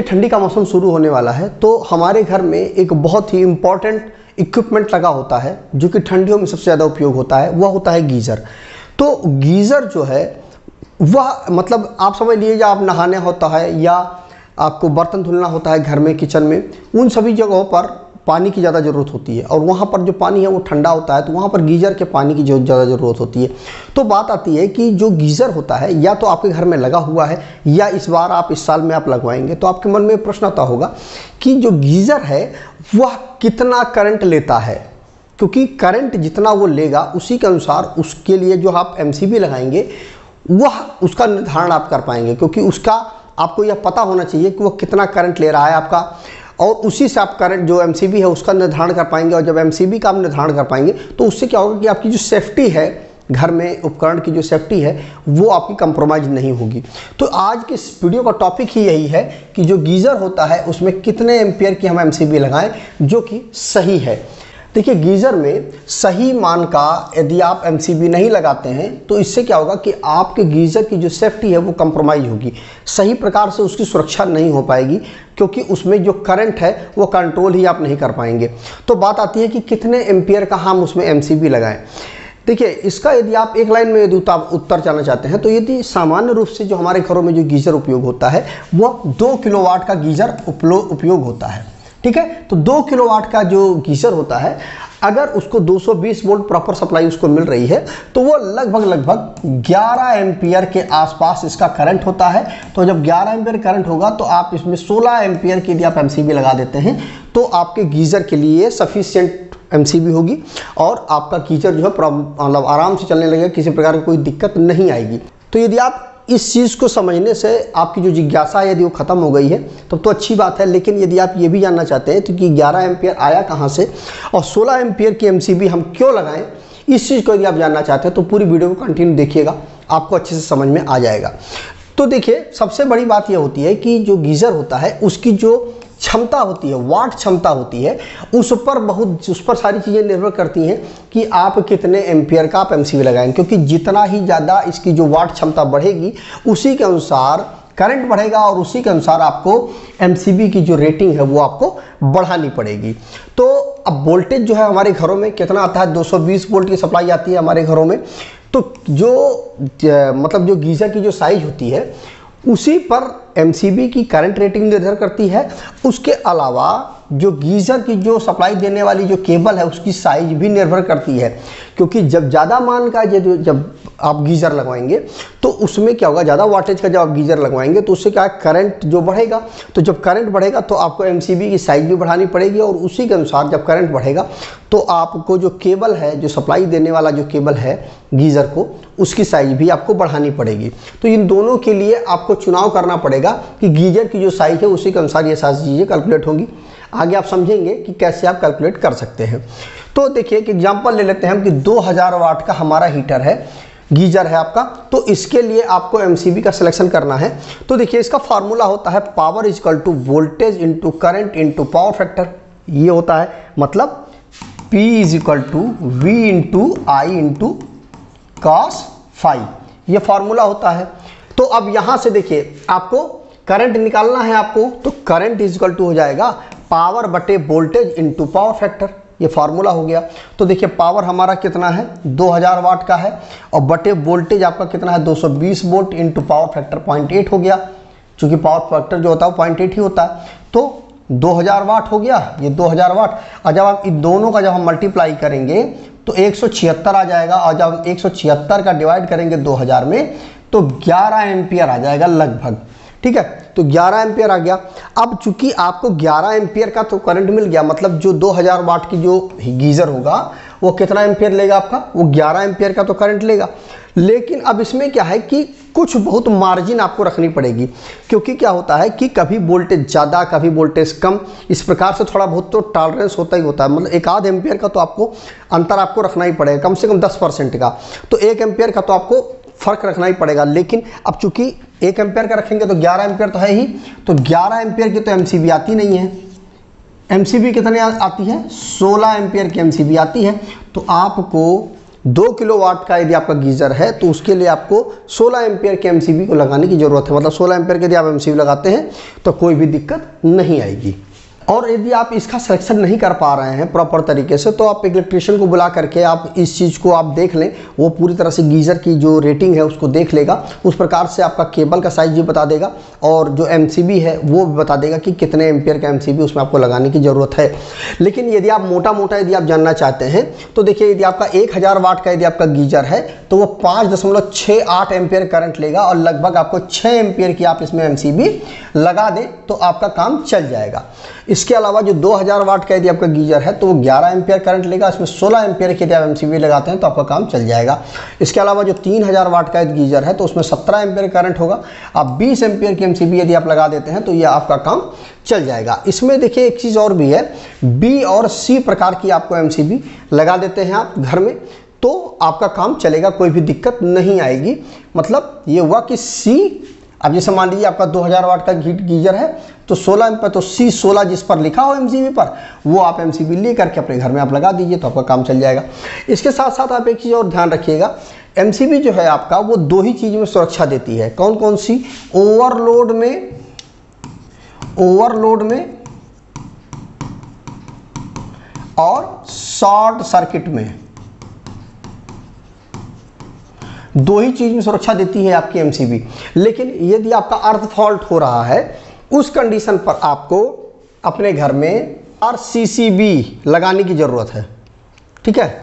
ठंडी का मौसम शुरू होने वाला है तो हमारे घर में एक बहुत ही इम्पॉर्टेंट इक्विपमेंट लगा होता है जो कि ठंडियों में सबसे ज़्यादा उपयोग होता है, वह होता है गीज़र। तो गीज़र जो है वह मतलब आप समझ लीजिए जब आप नहाने होता है या आपको बर्तन धुलना होता है घर में, किचन में, उन सभी जगहों पर पानी की ज़्यादा ज़रूरत होती है और वहाँ पर जो पानी है वो ठंडा होता है तो वहाँ पर गीज़र के पानी की ज़्यादा ज़रूरत होती है। तो बात आती है कि जो गीज़र होता है या तो आपके घर में लगा हुआ है या इस बार आप इस साल में आप लगवाएंगे, तो आपके मन में प्रश्न आता होगा कि जो गीज़र है वह कितना करंट लेता है, क्योंकि करंट जितना वो लेगा उसी के अनुसार उसके लिए जो आप MCB लगाएंगे वह उसका निर्धारण आप कर पाएंगे, क्योंकि उसका आपको यह पता होना चाहिए कि वो कितना करंट ले रहा है आपका, और उसी से आप करंट जो MCB है उसका निर्धारण कर पाएंगे। और जब MCB का आप निर्धारण कर पाएंगे तो उससे क्या होगा कि आपकी जो सेफ्टी है घर में, उपकरण की जो सेफ्टी है वो आपकी कंप्रोमाइज़ नहीं होगी। तो आज के इस वीडियो का टॉपिक ही यही है कि जो गीज़र होता है उसमें कितने एम्पियर की हम MCB लगाएं जो कि सही है। देखिए, गीज़र में सही मान का यदि आप MCB नहीं लगाते हैं तो इससे क्या होगा कि आपके गीज़र की जो सेफ्टी है वो कंप्रोमाइज़ होगी, सही प्रकार से उसकी सुरक्षा नहीं हो पाएगी, क्योंकि उसमें जो करंट है वो कंट्रोल ही आप नहीं कर पाएंगे। तो बात आती है कि कितने एम्पियर का हम उसमें MCB लगाएं। देखिए, इसका यदि आप एक लाइन में यदि उत्तर जानना चाहते हैं तो यदि सामान्य रूप से जो हमारे घरों में जो गीज़र उपयोग होता है वह 2 किलोवाट का गीज़र उपयोग होता है। ठीक है, तो 2 किलोवाट का जो गीज़र होता है अगर उसको 220 वोल्ट प्रॉपर सप्लाई उसको मिल रही है तो वो लगभग 11 एम्पियर के आसपास इसका करंट होता है। तो जब 11 एम्पियर करंट होगा तो आप इसमें 16 एम्पियर के लिए आप MCB लगा देते हैं तो आपके गीज़र के लिए सफिशिएंट MCB होगी और आपका गीज़र जो है मतलब आराम से चलने लगेगा, किसी प्रकार की कोई दिक्कत नहीं आएगी। तो यदि आप इस चीज़ को समझने से आपकी जो जिज्ञासा है यदि वो ख़त्म हो गई है तब तो अच्छी बात है। लेकिन यदि आप ये भी जानना चाहते हैं तो कि 11 एम्पियर आया कहाँ से और 16 एम्पियर की MCB हम क्यों लगाएं, इस चीज़ को यदि आप जानना चाहते हैं तो पूरी वीडियो को कंटिन्यू देखिएगा, आपको अच्छे से समझ में आ जाएगा। तो देखिए, सबसे बड़ी बात यह होती है कि जो गीज़र होता है उसकी जो क्षमता होती है, वाट क्षमता होती है, उस पर सारी चीज़ें निर्भर करती हैं कि आप कितने एम्पियर का आप MCB लगाएंगे, क्योंकि जितना ही ज़्यादा इसकी जो वाट क्षमता बढ़ेगी उसी के अनुसार करंट बढ़ेगा और उसी के अनुसार आपको MCB की जो रेटिंग है वो आपको बढ़ानी पड़ेगी। तो अब वोल्टेज जो है हमारे घरों में कितना आता है, 220 वोल्ट की सप्लाई आती है हमारे घरों में। तो मतलब जो गीज़र की जो साइज होती है उसी पर MCB की करंट रेटिंग निर्भर करती है। उसके अलावा जो गीज़र की जो सप्लाई देने वाली जो केबल है उसकी साइज भी निर्भर करती है, क्योंकि जब ज़्यादा मान का जब आप गीज़र लगवाएंगे तो उसमें क्या होगा, ज़्यादा वाटेज का जब आप गीज़र लगवाएंगे तो उससे क्या है, करंट जो बढ़ेगा। तो जब करंट बढ़ेगा तो आपको MCB की साइज भी बढ़ानी पड़ेगी और उसी के अनुसार जब करंट बढ़ेगा तो आपको जो केबल है, जो सप्लाई देने वाला जो केबल है गीज़र को, उसकी साइज भी आपको बढ़ानी पड़ेगी। तो इन दोनों के लिए आपको चुनाव करना पड़ेगा कि गीज़र की जो साइज है उसी के अनुसार ये सारी चीज़ें कैलकुलेट होंगी। आगे आप समझेंगे कि कैसे आप कैलकुलेट कर सकते हैं। तो देखिए, एक एग्जांपल ले लेते हैं हम कि 2000 वाट का हमारा हीटर है, गीज़र है आपका, तो इसके लिए आपको MCB का सिलेक्शन करना है। तो देखिए, इसका फार्मूला होता है power equal to voltage into current into power factor. ये होता है मतलब P is equal to V into I into cos phi, ये फार्मूला होता है। तो अब यहाँ से देखिए, आपको करंट निकालना है आपको, तो करंट इज इक्वल टू हो जाएगा पावर बटे वोल्टेज इंटू पावर फैक्टर, ये फार्मूला हो गया। तो देखिए, पावर हमारा कितना है, 2000 वाट का है और बटे वोल्टेज आपका कितना है, 220 वोल्ट इंटू पावर फैक्टर 0.8 हो गया, क्योंकि पावर फैक्टर जो होता है वो 0.8 ही होता है। तो 2000 वाट हो गया, ये 2000 वाट। और जब आप इन दोनों का जब हम मल्टीप्लाई करेंगे तो 176 आ जाएगा, और जब 176 का डिवाइड करेंगे 2000 में तो 11 एम्पियर आ जाएगा लगभग। ठीक है, तो 11 एम्पियर आ गया। अब चूंकि आपको 11 एम्पियर का तो करंट मिल गया, मतलब जो 2000 वाट की जो गीज़र होगा वो कितना एम्पियर लेगा आपका, वो 11 एम्पियर का तो करंट लेगा। लेकिन अब इसमें क्या है कि कुछ बहुत मार्जिन आपको रखनी पड़ेगी, क्योंकि क्या होता है कि कभी वोल्टेज ज़्यादा कभी वोल्टेज कम, इस प्रकार से थोड़ा बहुत तो टॉलरेंस होता ही होता है। मतलब 1 आध एम्पियर का तो आपको अंतर आपको रखना ही पड़ेगा, कम से कम 10% का। तो 1 एम्पियर का तो आपको फ़र्क रखना ही पड़ेगा। लेकिन अब चूंकि 1 एम्पियर का रखेंगे तो 11 एम्पियर तो है ही, तो 11 एम्पियर की तो MCB आती नहीं है। MCB कितने आती है, 16 एम्पियर की MCB आती है। तो आपको 2 किलोवाट का यदि आपका गीज़र है तो उसके लिए आपको 16 एम्पियर के एमसीबी को लगाने की ज़रूरत है। मतलब 16 एम्पियर के यदि आप एमसीबी लगाते हैं तो कोई भी दिक्कत नहीं आएगी। और यदि आप इसका सिलेक्शन नहीं कर पा रहे हैं प्रॉपर तरीके से तो आप इलेक्ट्रिशियन को बुला करके आप इस चीज़ को आप देख लें, वो पूरी तरह से गीज़र की जो रेटिंग है उसको देख लेगा, उस प्रकार से आपका केबल का साइज भी बता देगा और जो एमसीबी है वो भी बता देगा कि कितने एम्पियर का एमसीबी उसमें आपको लगाने की ज़रूरत है। लेकिन यदि आप मोटा यदि आप जानना चाहते हैं तो देखिए, यदि आपका 1000 वाट का यदि आपका गीज़र है तो वो 5.68 एम्पियर करंट लेगा और लगभग आपको 6 एम्पियर की आप इसमें एमसीबी लगा दें तो आपका काम चल जाएगा। इसके अलावा जो 2000 वाट का यदि आपका गीज़र है तो वो 11 एम्पियर करंट लेगा, इसमें 16 एम्पियर की यदि आप एमसीबी लगाते हैं तो आपका काम चल जाएगा। इसके अलावा जो 3000 वाट का गीज़र है तो उसमें 17 एम्पियर करंट होगा, आप 20 एम्पियर की एमसीबी यदि आप लगा देते हैं तो ये आपका काम चल जाएगा। इसमें देखिए एक चीज़ और भी है, बी और सी प्रकार की आपको एमसीबी लगा देते हैं आप घर में तो आपका काम चलेगा, कोई भी दिक्कत नहीं आएगी। मतलब ये हुआ कि सी, अब जैसे मान लीजिए आपका 2000 वाट का गीज़र है तो 16 एम्पियर, तो C16 जिस पर लिखा हो एमसीबी पर वो आप एमसीबी ले करके अपने घर में आप लगा दीजिए तो आपका काम चल जाएगा। इसके साथ साथ आप एक चीज़ और ध्यान रखिएगा, एमसीबी जो है आपका वो 2 ही चीज़ में सुरक्षा देती है। कौन कौन सी? ओवरलोड में और शॉर्ट सर्किट में, 2 ही चीज में सुरक्षा देती है आपकी एमसीबी। लेकिन यदि आपका अर्थ फॉल्ट हो रहा है उस कंडीशन पर आपको अपने घर में आरसीसीबी लगाने की जरूरत है। ठीक है,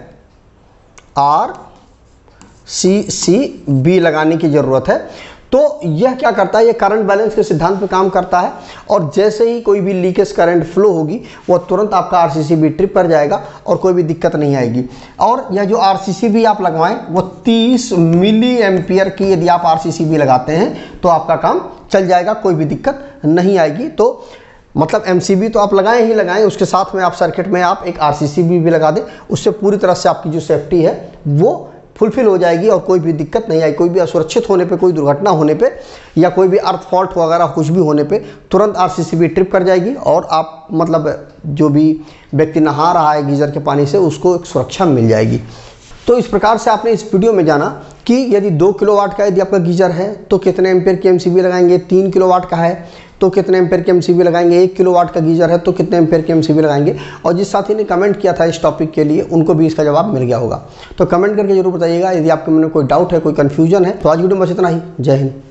आरसीसीबी लगाने की जरूरत है। तो यह क्या करता है, यह करंट बैलेंस के सिद्धांत पर काम करता है और जैसे ही कोई भी लीकेज करंट फ्लो होगी वह तुरंत आपका आरसीसीबी ट्रिप कर जाएगा और कोई भी दिक्कत नहीं आएगी। और यह जो आरसीसीबी आप लगवाएं वो 30 मिली एम्पियर की यदि आप आरसीसीबी लगाते हैं तो आपका काम चल जाएगा, कोई भी दिक्कत नहीं आएगी। तो मतलब एमसीबी तो आप लगाएं ही लगाएं, उसके साथ में आप सर्किट में आप एक आरसीसीबी भी लगा दें, उससे पूरी तरह से आपकी जो सेफ्टी है वो फुलफिल हो जाएगी और कोई भी दिक्कत नहीं आएगी। कोई भी असुरक्षित होने पे, कोई दुर्घटना होने पे या कोई भी अर्थ फॉल्ट वगैरह कुछ भी होने पे तुरंत आरसीसीबी ट्रिप कर जाएगी और आप मतलब जो भी व्यक्ति नहा रहा है गीज़र के पानी से उसको एक सुरक्षा मिल जाएगी। तो इस प्रकार से आपने इस वीडियो में जाना कि यदि 2 किलोवाट का यदि आपका गीज़र है तो कितने एम्पियर की एमसीबी लगाएंगे, 3 किलोवाट का है तो कितने एम्पियर की एमसीबी लगाएंगे, 1 किलोवाट का गीज़र है तो कितने एम्पियर की एमसीबी लगाएंगे। और जिस साथी ने कमेंट किया था इस टॉपिक के लिए उनको भी इसका जवाब मिल गया होगा। तो कमेंट करके जरूर बताइएगा। यदि आपके मन में कोई डाउट है, कोई कन्फ्यूजन है तो आज वीडियो में बस इतना ही। जय हिंद।